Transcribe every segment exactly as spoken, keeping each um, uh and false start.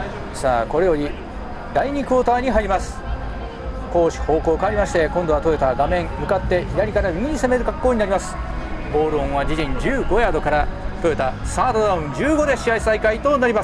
さあこれよりだいにクォーターに入ります。攻守方向変わりまして、今度はトヨタ画面向かって左から右に攻める格好になります。ボールオンは自陣じゅうごヤードからトヨタサードダウンじゅうごで試合再開となります。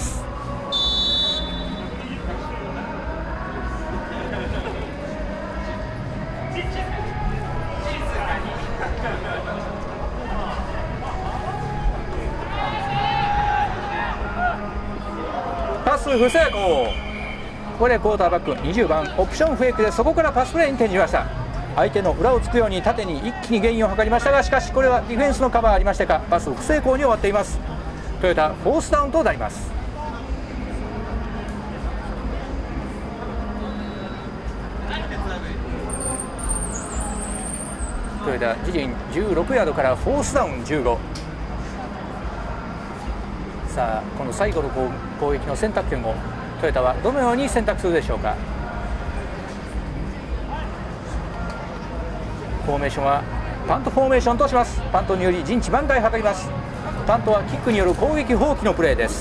パス不成功。ここでクォーターバックにじゅうばんオプションフェイクでそこからパスプレーに転じました。相手の裏をつくように縦に一気にゲインを図りましたが、しかしこれはディフェンスのカバーありましてかパス不成功に終わっています。トヨタフォースダウンとなります。トヨタ自陣じゅうろくヤードからフォースダウンじゅうご。さあこの最後の攻撃の選択権をトヨタはどのように選択するでしょうか。フォーメーションはパントフォーメーションとします。パントにより陣地挽回を図ります。パントはキックによる攻撃放棄のプレーです。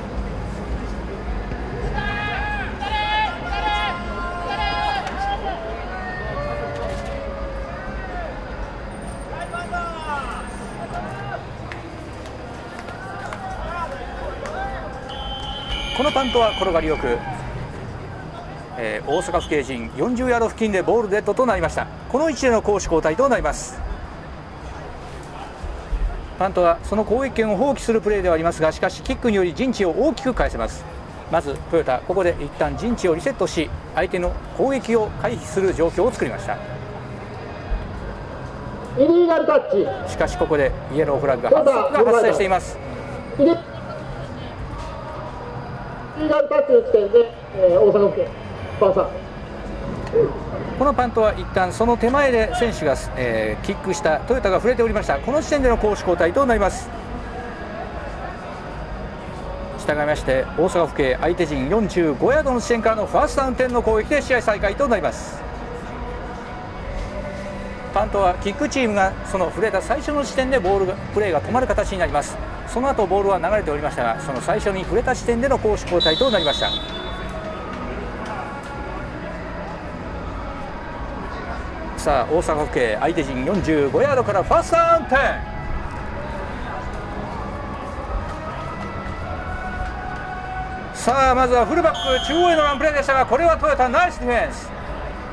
このパントは転がりよく、えー、大阪府警陣よんじゅうヤード付近でボールデッドとなりました。この位置での攻守交代となります。パントはその攻撃権を放棄するプレーではありますが、しかしキックにより陣地を大きく返せます。まずトヨタここで一旦陣地をリセットし、相手の攻撃を回避する状況を作りました。 イリーガルタッチ。 しかしここでイエローフラッグ反則が発生しています。 イリーガルタッチの時点で、えー、大阪府警パサ。 このパントは一旦その手前で選手が、えー、キックしたトヨタが触れておりました。この時点での攻守交代となります。従いまして大阪府警相手陣よんじゅうごヤードの地点からのファーストダウン点の攻撃で試合再開となります。パントはキックチームがその触れた最初の時点でボールがプレーが止まる形になります。その後ボールは流れておりましたが、その最初に触れた時点での攻守交代となりました。さあ大阪府警相手陣よんじゅうごヤードからファーストダウン点。さあまずはフルバック中央へのランプレーでしたが、これはトヨタナイスディフェンス。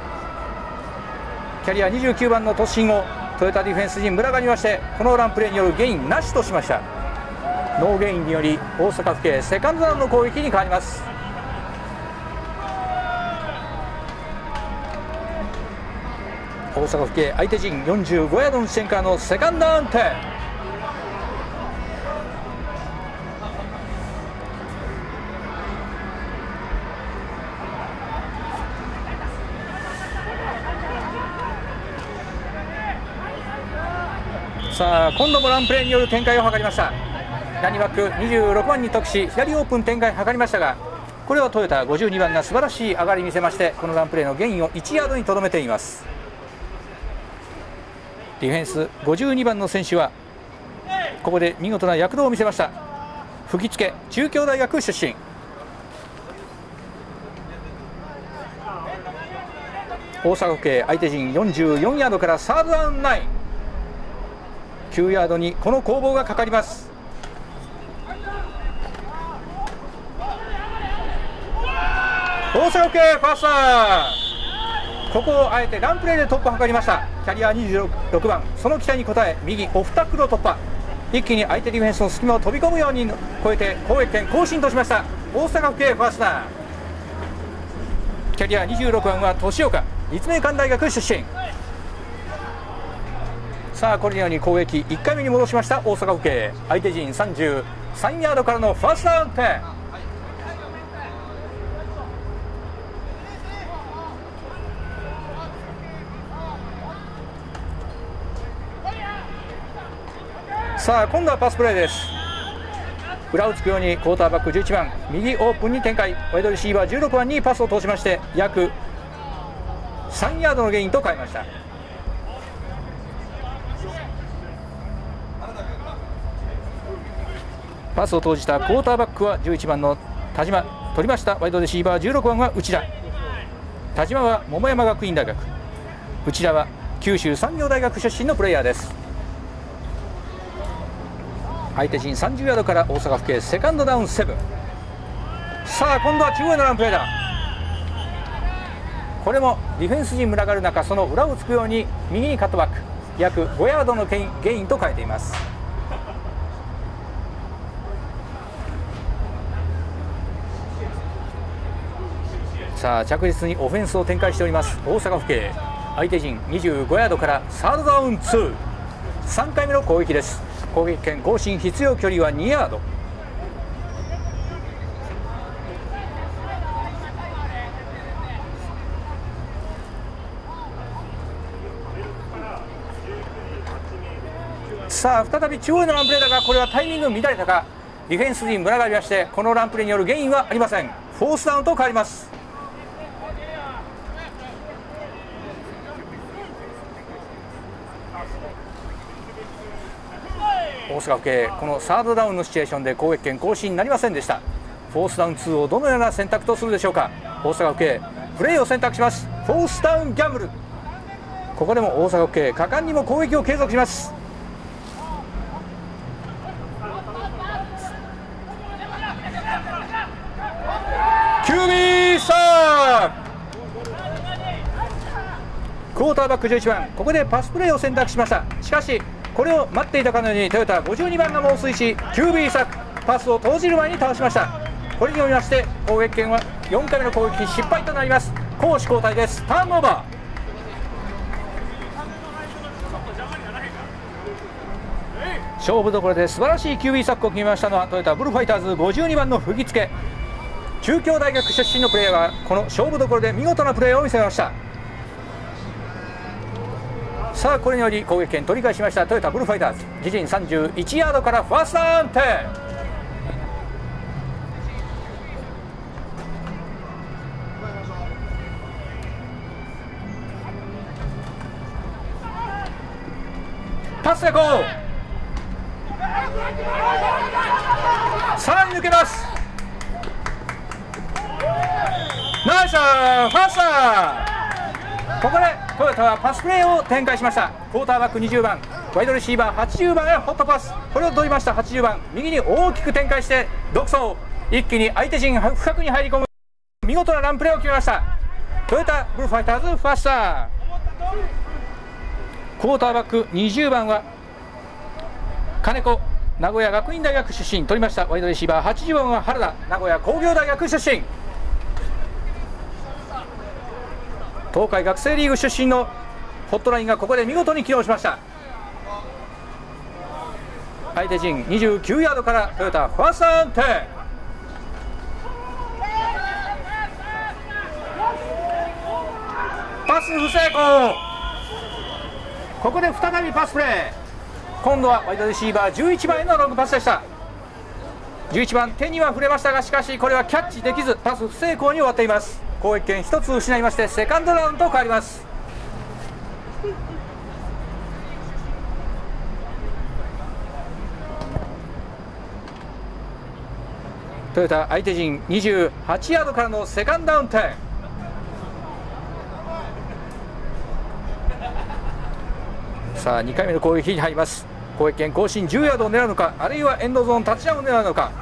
キャリアにじゅうきゅうばんの突進をトヨタディフェンス陣群がりまして、このランプレーによるゲインなしとしました。ノーゲインにより大阪府警セカンドダウンの攻撃に変わります。大阪府警相手陣よんじゅうごヤードの地点からのセカンドダウン点。さあ今度もランプレーによる展開を図りました。ランニバックにじゅうろくばんに特し左オープン展開を図りましたが、これはトヨタごじゅうにばんが素晴らしい上がり見せまして、このランプレーのゲインをいちヤードにとどめています。ディフェンスごじゅうにばんの選手はここで見事な躍動を見せました。吹き付け中京大学出身。大阪府警相手陣よんじゅうよんヤードからサードダウンナイン。きゅうヤードにこの攻防がかかります。大阪府警ファースター、ここをあえてランプレーで突破を図りました。キャリアにじゅうろくばん、その期待に応え右オフタックルを突破、一気に相手ディフェンスの隙間を飛び込むように越えて攻撃権更新としました。大阪府警ファースター、キャリアにじゅうろくばんは年岡、立命館大学出身。さあこれのように攻撃いっかいめに戻しました大阪府警相手陣さんじゅうさんヤードからのファーストダウン点。さあ今度はパスプレーです。裏をつくようにクォーターバックじゅういちばん右オープンに展開、ワイドレシーバーじゅうろくばんにパスを通しまして約さんヤードのゲインと変えました。パスを投じたクォーターバックはじゅういちばんの田島取りましたワイドレシーバーじゅうろくばんは内田、田島は桃山学院大学、内田は九州産業大学出身のプレイヤーです。相手陣さんじゅうヤードから大阪府警セカンドダウンなな。さあ今度は中央へのランプレーだ。これもディフェンス陣群がる中、その裏をつくように右にカットバック、約ごヤードのゲインと変えています。さあ着実にオフェンスを展開しております大阪府警。相手陣にじゅうごヤードからサードダウンに、さんかいめの攻撃です。攻撃権更新、必要距離はにヤード。さあ再び中央へのランプレーだが、これはタイミング乱れたか。ディフェンスに群がりまして、このランプレーによるゲインはありません。フォースダウンと変わります。大阪府警、このサードダウンのシチュエーションで攻撃権更新になりませんでした。フォースダウンにをどのような選択とするでしょうか。大阪府警プレーを選択します。フォースダウンギャンブル。ここでも大阪府警果敢にも攻撃を継続します。キュービーサークォーターバックじゅういちばん、ここでパスプレーを選択しました。しかしこれを待っていたかのようにトヨタごじゅうにばんが猛追し、キュービーサックパスを投じる前に倒しました。これによりまして攻撃権はよんかいめの攻撃失敗となります。攻守交代です。ターンオーバー。勝負どころで素晴らしい キュービー サックを決めましたのはトヨタブルファイターズごじゅうにばんの釘付。中京大学出身のプレーヤーがこの勝負どころで見事なプレーを見せました。さあこれにより攻撃権取り返しましたトヨタブルファイターズ。自陣さんじゅういちヤードからファーストダウンテン。パス成功。さらに抜けます。ナイスファースト。ここでトヨタはパスプレーを展開しました。クォーターバックにじゅうばん、ワイドレシーバーはちじゅうばんへホットパス、これを取りました。はちじゅうばん右に大きく展開して独走、一気に相手陣深くに入り込む見事なランプレーを決めました。トヨタブルファイターズファースター。クォーターバックにじゅうばんは金子、名古屋学院大学出身、取りました。ワイドレシーバーはちじゅうばんは原田、名古屋工業大学出身、東海学生リーグ出身のホットラインがここで見事に機能しました。相手陣にじゅうきゅうヤードからトヨタファーストダウンテン。パス不成功。ここで再びパスプレー。今度はワイドレシーバーじゅういちばんへのロングパスでした。じゅういちばん手には触れましたが、しかしこれはキャッチできずパス不成功に終わっています。攻撃権ひとつ失いましてセカンドラウンドと変わります。トヨタ相手陣にじゅうはちヤードからのセカンドダウンテン。さあにかいめの攻撃に入ります。攻撃権更新じゅうヤードを狙うのか、あるいはエンドゾーンタッチダウンを狙うのか。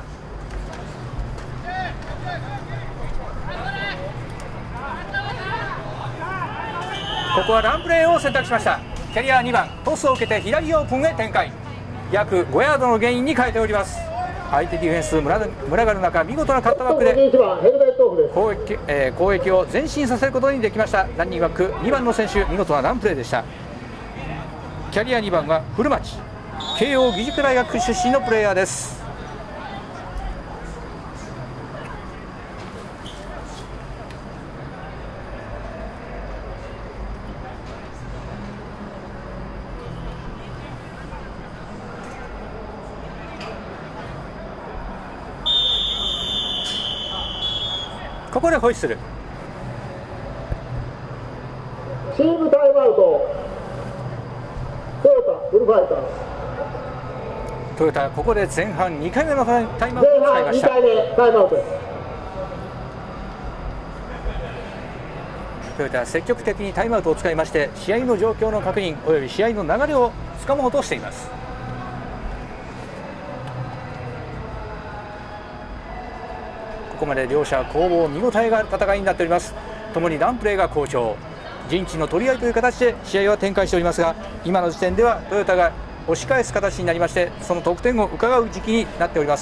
ここはランプレーを選択しました。キャリアにばん、トスを受けて左オープンへ展開、約ごヤードのゲインに変えております。相手ディフェンス群がる中、見事なカットバックで攻撃、えー、攻撃を前進させることにできました。ランニングバックにばんの選手、見事なランプレーでした。キャリアにばんは古町、慶応義塾大学出身のプレーヤーです。ここでホイッスル。 チームタイムアウト、トヨタブルファイターズ。 トヨタここで前半にかいめのタイムアウトを使いました。 前半にかいめタイムアウトです。 トヨタは積極的にタイムアウトを使いまして試合の状況の確認および試合の流れをつかもうとしています。ここまで両者攻防見応えがある戦いになっております。ともにランプレーが好調、陣地の取り合いという形で試合は展開しておりますが、今の時点ではトヨタが押し返す形になりまして、その得点を伺う時期になっております。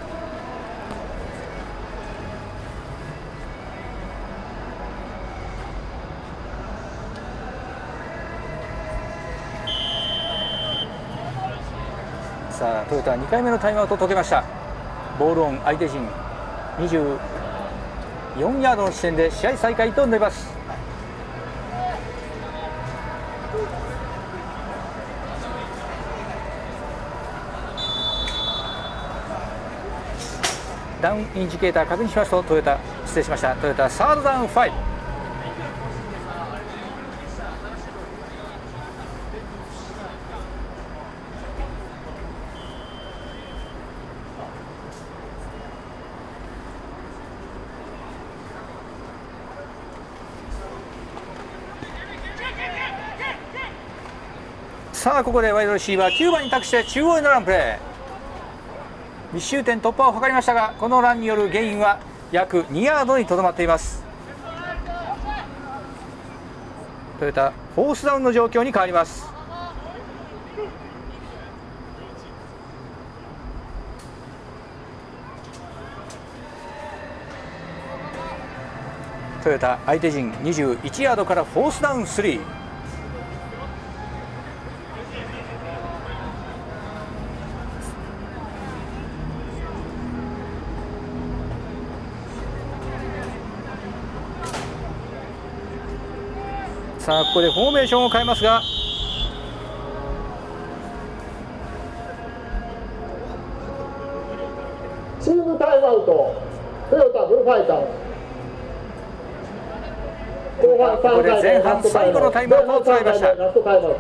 さあトヨタはにかいめのタイムアウトを解けました。ボールオン相手陣にじゅうよんヤードの地点で試合再開となります。ダウンインジケーター確認しますと、トヨタ失礼しましたトヨタサードダウンファイブ。さあここでワイドレシーバーきゅうばんに託して中央へのランプレー、密集点突破を図りましたが、このランによるゲインは約にヤードにとどまっています。トヨタフォースダウンの状況に変わります。トヨタ相手陣にじゅういちヤードからフォースダウンスリー。さあここでフォーメーションを変えますが、 チームタイムアウトトヨタブルファイターズ。後半さんかい前半最後のタイムアウトを使いました。 ラストタイムアウト。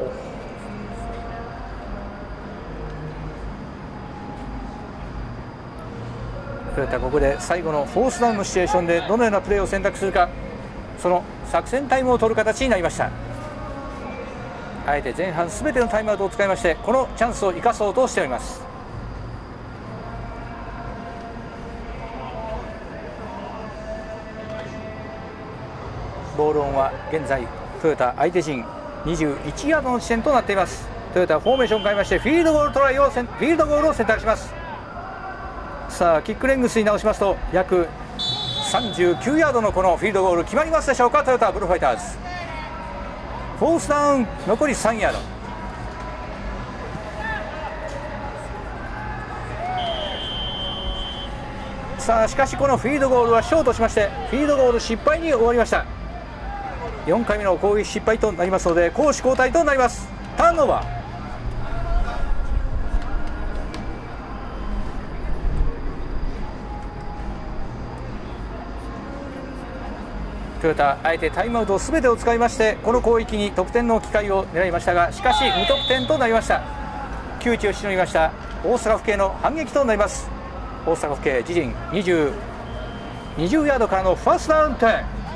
トヨタここで最後のフォースダウンのシチュエーションでどのようなプレーを選択するか、その作戦タイムを取る形になりました。あえて前半すべてのタイムアウトを使いまして、このチャンスを生かそうとしております。ボールオンは現在トヨタ相手陣にじゅういちヤードの地点となっています。トヨタフォーメーションを変えましてフィールドゴールトライをフィールドゴールを選択します。さあキックレングスに直しますと約さんじゅうきゅうヤードのこのフィールドゴール決まりますでしょうか。トヨタブルファイターズフォースダウン残りさんヤード。さあしかしこのフィールドゴールはショートしまして、フィールドゴール失敗に終わりました。よんかいめの攻撃失敗となりますので攻守交代となります。ターンオーバー。トヨタあえてタイムアウトを全てを使いましてこの攻撃に得点の機会を狙いましたが、しかし無得点となりました。窮地をしのぎました大阪府警の反撃となります。大阪府警自陣にじゅう、にじゅうヤードからのファーストダウンテン。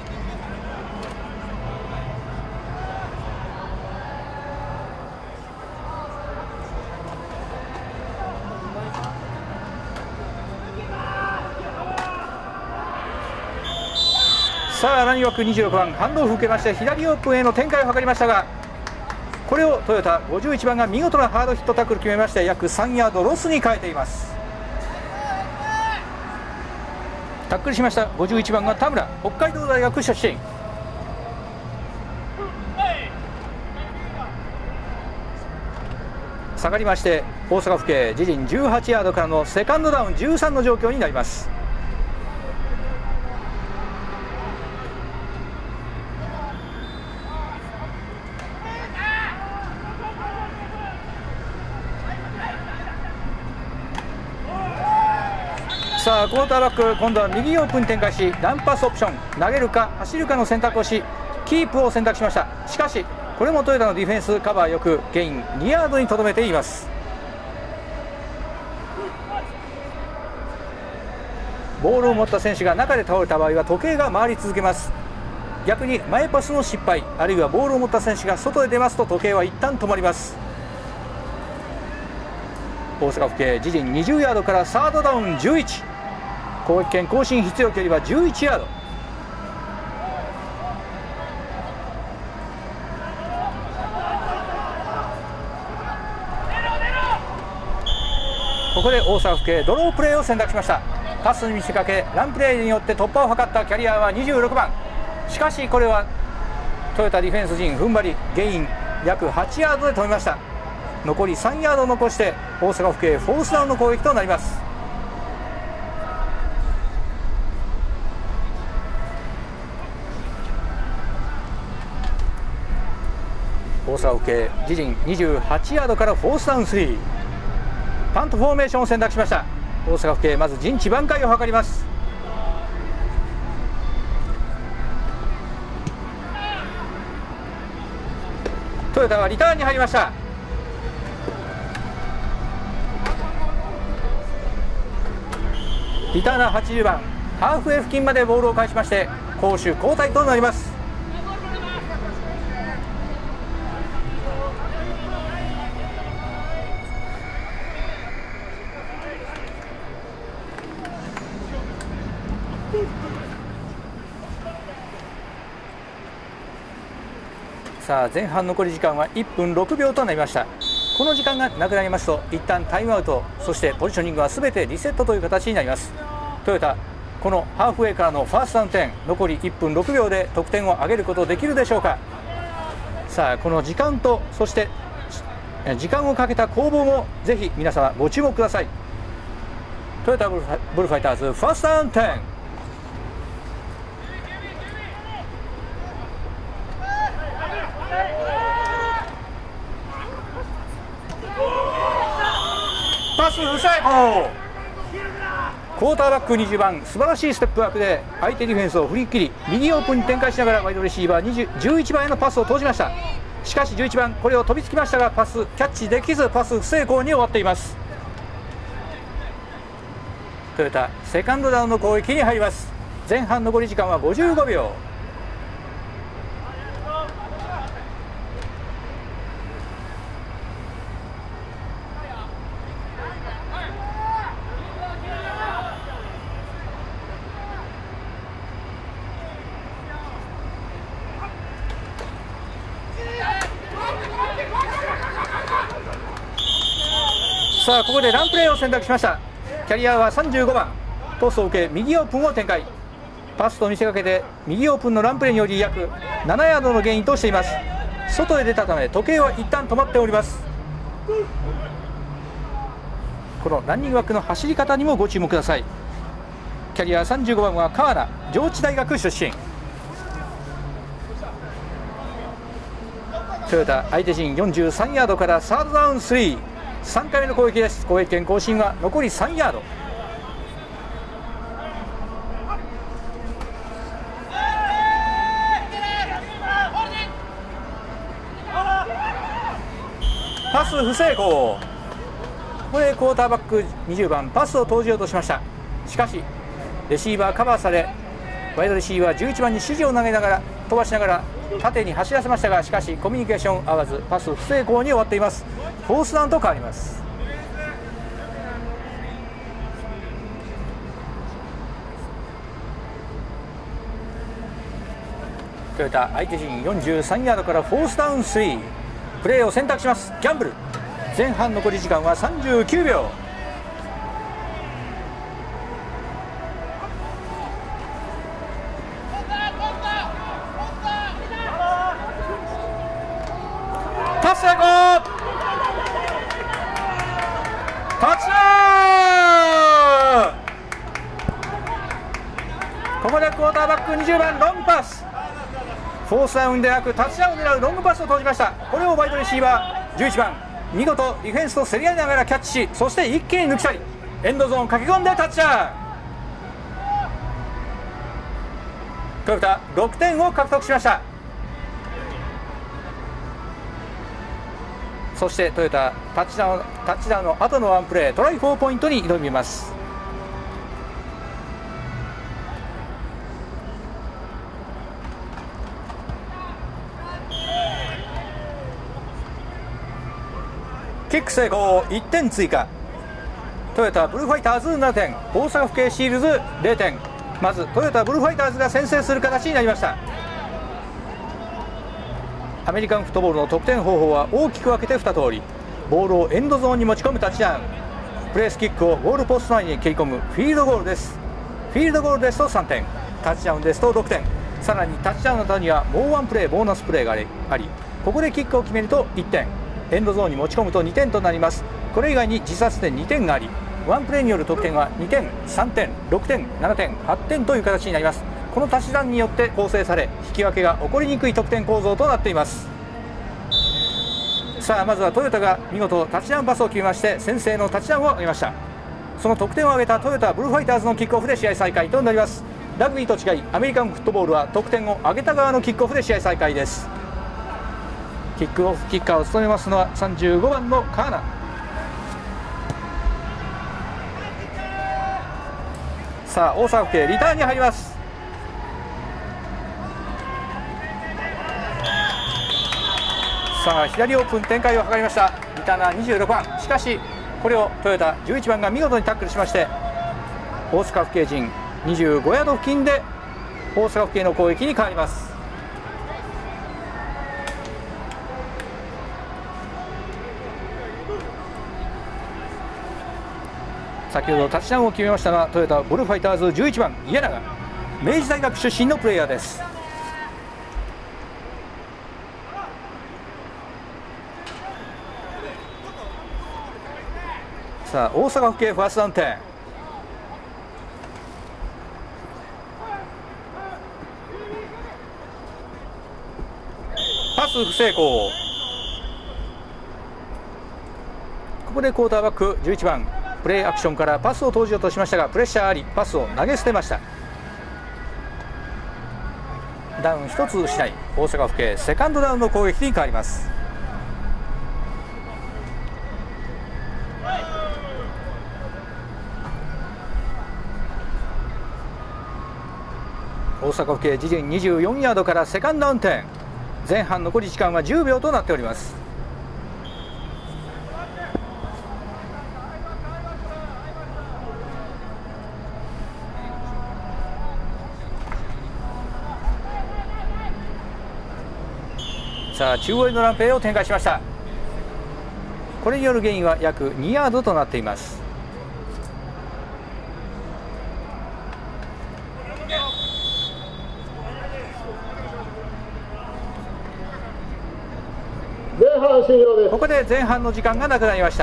さあランニ枠にじゅうろくばんハンドオフ受けまして左オープンへの展開を図りましたが、これをトヨタごじゅういちばんが見事なハードヒットタックル決めまして約さんヤードロスに変えています。タックルしましたごじゅういちばんが田村、北海道大学出身。下がりまして大阪府警自陣じゅうはちヤードからのセカンドダウンじゅうさんの状況になります。さあクォーターバック今度は右オープンに展開しランパスオプション、投げるか走るかの選択をしキープを選択しました。しかしこれもトヨタのディフェンスカバーよくゲインにヤードにとどめています。ボールを持った選手が中で倒れた場合は時計が回り続けます。 逆に前パスの失敗あるいはボールを持った選手が外へ出ますと時計は一旦止まります。大阪府警自陣にじゅうヤードからサードダウンじゅういち、攻撃権更新必要距離はじゅういちヤード。ここで大阪府警ドロープレーを選択しました。パスに見せかけランプレーによって突破を図ったキャリアはにじゅうろくばん。しかしこれはトヨタディフェンス陣踏ん張りゲイン約はちヤードで止めました。残りさんヤード残して大阪府警フォースダウンの攻撃となります。大阪府警自陣にじゅうはちヤードからフォースダウンスリー、パントフォーメーションを選択しました。大阪府警まず陣地挽回を図ります。トヨタはリターンに入りました。リターナーはちじゅうばん、ハーフウェイ付近までボールを返しまして攻守交代となります。さあ前半残り時間はいっぷんろくびょうとなりました。この時間がなくなりますと一旦タイムアウト、そしてポジショニングは全てリセットという形になります。トヨタこのハーフウェイからのファーストダウン点残りいっぷんろくびょうで得点を上げることできるでしょうか。さあこの時間とそして時間をかけた攻防もぜひ皆様ご注目ください。トヨタブルファイターズファーストダウン点、パス不成功。クォーターバックにじゅうばん素晴らしいステップワークで相手ディフェンスを振り切り右オープンに展開しながらワイドレシーバーじゅういちばんへのパスを投じました。しかしじゅういちばんこれを飛びつきましたがパスキャッチできずパス不成功に終わっています。トヨタセカンドダウンの攻撃に入ります。前半残り時間はごじゅうごびょう。さあここでランプレーを選択しました。キャリアはさんじゅうごばん、トスを受け右オープンを展開、パスと見せかけて右オープンのランプレーにより約ななヤードのゲインとしています。外へ出たため時計は一旦止まっております。このランニング枠の走り方にもご注目ください。キャリアさんじゅうごばんは川名、上智大学出身。トヨタ相手陣よんじゅうさんヤードからサードダウンスリー、さんかいめの攻撃です。攻撃権更新は残りさんヤード。パス不成功。ここでクォーターバックにじゅうばんパスを投じようとしました。しかしレシーバーカバーされワイドレシーバーじゅういちばんに指示を投げながら飛ばしながら縦に走らせましたが、しかしコミュニケーション合わずパス不成功に終わっています。フォースダウンと変わります。トヨタ相手陣よんじゅうさんヤードからフォースダウンスリー、プレーを選択します。ギャンブル前半残り時間はさんじゅうきゅうびょう。パス成功、タッチダウン。ここでクォーターバックにじゅうばんロングパス、フォースダウンでなくタッチダウンを狙うロングパスを投じました。これをワイドレシーバーじゅういちばん見事ディフェンスと競り合いながらキャッチし、そして一気に抜き去りエンドゾーン駆け込んでタッチダウン。トヨタろくてんを獲得しました。そしてトヨタタッチダウンタッチダウンの後のワンプレートライよんポイントに挑みます。 キック成功、いってん追加。トヨタブルーファイターズななてん、大阪府警シールズぜろてん。まずトヨタブルーファイターズが先制する形になりました。アメリカンフットボールの得点方法は大きく分けてに通り。ボールをエンドゾーンに持ち込むタッチダウン、プレースキックをゴールポスト内に蹴り込むフィールドゴールです。フィールドゴールですとさんてん、タッチダウンですとろくてん、さらにタッチダウンの後にはもうワンプレーボーナスプレーがあり、ここでキックを決めるといってん、エンドゾーンに持ち込むとにてんとなります。これ以外に自殺点にてんがあり、ワンプレーによる得点はにてん、さんてん、ろくてん、ななてん、はってんという形になります。この足し算によって構成され、引き分けが起こりにくい得点構造となっています。さあ、まずはトヨタが見事タッチダウンパスを決めまして先制のタッチダウンを挙げました。その得点を挙げたトヨタブルーファイターズのキックオフで試合再開となります。ラグビーと違いアメリカンフットボールは得点を挙げた側のキックオフで試合再開です。キックオフキッカーを務めますのはさんじゅうごばんのカーナ。さあ、大阪府警リターンに入ります。さあ、左オープン展開を図りましたリターナーにじゅうろくばん。しかしこれをトヨタじゅういちばんが見事にタックルしまして、大阪府警陣にじゅうごヤード付近で大阪府警の攻撃に変わります。先ほどタッチダウンを決めましたのはトヨタブルーファイターズじゅういちばん家永、明治大学出身のプレイヤーです。さあ、大阪府警ファーストダウン点。パス不成功。ここでクォーターバックじゅういちばんプレーアクションからパスを投じようとしましたがプレッシャーあり、パスを投げ捨てました。ダウンひとつ失い、大阪府警セカンドダウンの攻撃に変わります。大阪府警自陣にじゅうよんヤードからセカンドダウン点。前半残り時間はじゅうびょうとなっております。さあ、中央へのランペイを展開しました。これによるゲインは約にヤードとなっています。ここで前半の時間がなくなりました。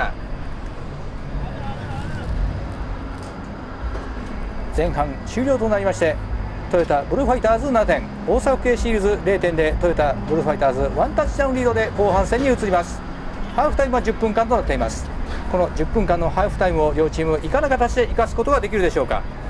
前半終了となりまして、トヨタブルーファイターズななてん、大阪府警シールズぜろてんでトヨタブルーファイターズワンタッチダウンリードで後半戦に移ります。ハーフタイムはじゅっぷんかんとなっています。このじゅっぷんかんのハーフタイムを両チームいかな形で生かすことができるでしょうか。